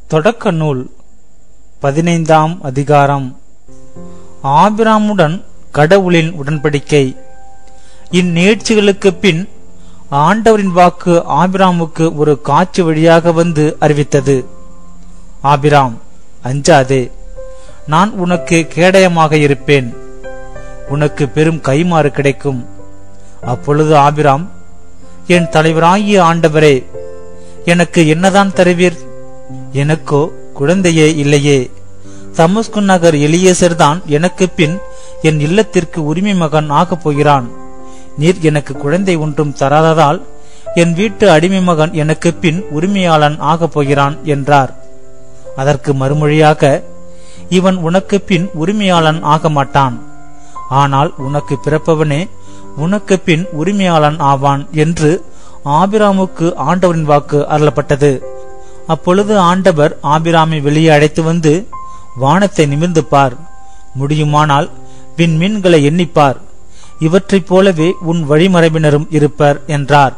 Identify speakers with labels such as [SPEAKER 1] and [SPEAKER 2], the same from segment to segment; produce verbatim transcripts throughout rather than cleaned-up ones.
[SPEAKER 1] தொடக்க நூல் பதினைந்தாம் அதிகாரம். ஆபிராமுடன் கடவுளின் உடன்படிக்கை. இந்நிகழ்ச்சிகளுக்கு பின் ஆண்டவரின் வாக்கு ஆபிராமுக்கு ஒரு காட்சி வழியாக வந்து அறிவித்தது. ஆபிராம், அஞ்சாதே, நான் உனக்கு கேடயமாக இருப்பேன், உனக்கு பெரும் கைமாறு கிடைக்கும். அப்பொழுது ஆபிராம், என் தலைவராகிய ஆண்டவரே, எனக்கு என்னதான் தருவீர்? எனக்கோ குழந்தையே இல்லையே. தமஸ்கு நகர் எலியேசர் தான் எனக்கு பின் என் இல்லத்திற்கு உரிமை மகன் ஆகப் போகிறான். நீர் எனக்கு குழந்தை ஒன்றும் தராததால் என் வீட்டு அடிமை மகன் எனக்கு பின் உரிமையாளன் ஆகப் போகிறான் என்றார். அதற்கு மறுமொழியாக, இவன் உனக்கு பின் உரிமையாளன் ஆக மாட்டான், ஆனால் உனக்கு பிறப்பவனே உனக்கு பின் உரிமையாளன் ஆவான் என்று ஆபிராமுக்கு ஆண்டவரின் வாக்கு அருளப்பட்டது. அப்பொழுது ஆண்டவர் ஆபிராமை வெளியே அழைத்து வந்து, வானத்தை நிமிர்ந்து பார், முடியுமானால் விண்மீன்களை எண்ணிப்பார், இவற்றைப் போலவே உன் வழிமரபினரும் இருப்பர் என்றார்.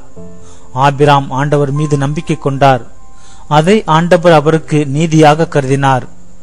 [SPEAKER 1] ஆபிராம் ஆண்டவர் மீது நம்பிக்கை கொண்டார். அதை ஆண்டவர் அவருக்கு நீதியாக கருதினார்.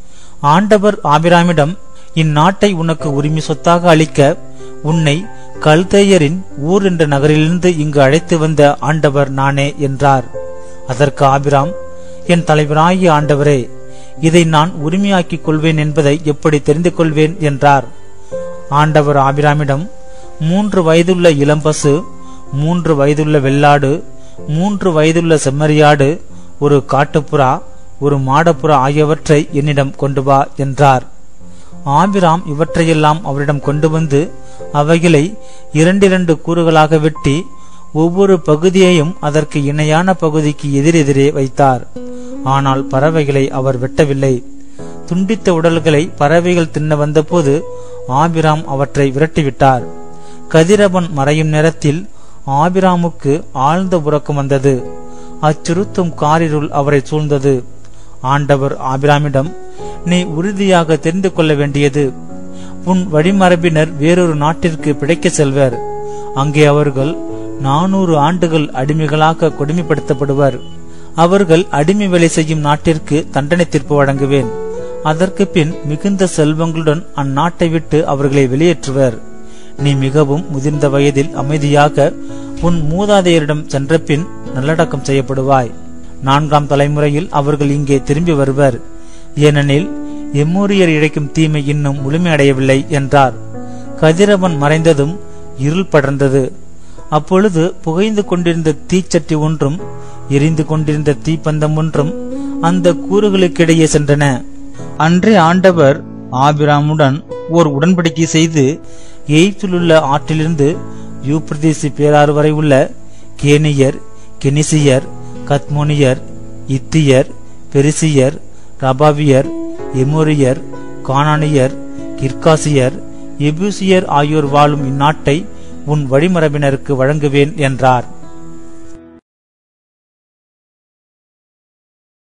[SPEAKER 1] ஆண்டவர் ஆபிராமிடம், இந்நாட்டை உனக்கு உரிமை சொத்தாக அளிக்க உன்னை கல்தேயரின் ஊர் என்ற நகரிலிருந்து இங்கு அழைத்து வந்த ஆண்டவர் நானே என்றார். அதற்கு ஆபிராம், என் தலைவராகிய ஆண்டவரே, இதை நான் உரிமையாக்கிக் கொள்வேன் என்பதை எப்படி தெரிந்து கொள்வேன் என்றார். ஆண்டவர் ஆபிராமிடம், மூன்று வயதுள்ள இளம்பசு, மூன்று வயதுள்ள வெள்ளாடு, மூன்று வயதுள்ள செம்மறியாடு, ஒரு காட்டுப்புறா, ஒரு மாடப்புறா ஆகியவற்றை என்னிடம் கொண்டு வா என்றார். ஆபிராம் இவற்றையெல்லாம் அவரிடம் கொண்டு வந்து அவைகளை இரண்டிரண்டு கூறுகளாக வெட்டி ஒவ்வொரு பகுதியையும் அதற்கு இணையான பகுதிக்கு எதிரெதிரே வைத்தார். ஆனால் பறவைகளை அவர் வெட்டவில்லை. துண்டித்த உடல்களை பறவைகள் தின்ன வந்தபோது ஆபிராம் அவற்றை விரட்டிவிட்டார். கதிரவன் மறையும் நேரத்தில் ஆபிராமுக்கு ஆழ்ந்த உறக்கம் வந்தது. அச்சுறுத்தும் காரிருள் அவரை சூழ்ந்தது. ஆண்டவர் ஆபிராமிடம், நீ உறுதியாக தெரிந்து கொள்ள வேண்டியது, உன் வழிமரபினர் வேறொரு நாட்டிற்கு பிழைக்க செல்வர். அங்கே அவர்கள் நானூறு ஆண்டுகள் அடிமைகளாக கொடுமைப்படுத்தப்படுவர். அவர்கள் அடிமை வேலை செய்யும் நாட்டிற்கு தண்டனை தீர்ப்பு வழங்குவேன். அதற்கு பின் மிகுந்த செல்வங்களுடன் அந்நாட்டை விட்டு அவர்களை வெளியேற்றுவர். நீ மிகவும் முதிர்ந்த வயதில் அமைதியாக உன் மூதாதையரிடம் சென்ற பின் நல்லடக்கம் செய்யப்படுவாய். நான்காம் தலைமுறையில் அவர்கள் இங்கே திரும்பி வருவர், ஏனெனில் எம்மூரியர் இழைக்கும் தீமை இன்னும் முழுமையடையவில்லை என்றார். கதிரவன் மறைந்ததும் இருள் படர்ந்தது. அப்பொழுது புகைந்து கொண்டிருந்த தீச்சட்டி ஒன்றும் எரிந்து கொண்டிருந்த தீப்பந்தம் ஒன்றும் அந்த கூறுகளுக்கிடையே சென்றன. அன்றே ஆண்டவர் ஆபிராமுடன் ஓர் உடன்படிக்கை செய்து எகிப்திலுள்ள ஆற்றிலிருந்து யூப்ரதீசு பேராறு வரை உள்ள கேனியர், கெனிசியர், கத்மோனியர், இத்தியர், பெரிசியர், ரபாவியர், எமோரியர், கானானியர், கிர்காசியர், எபூசியர் ஆகியோர் வாழும் இந்நாட்டை உன் வழிமரபினருக்கு வழங்குவேன் என்றார்.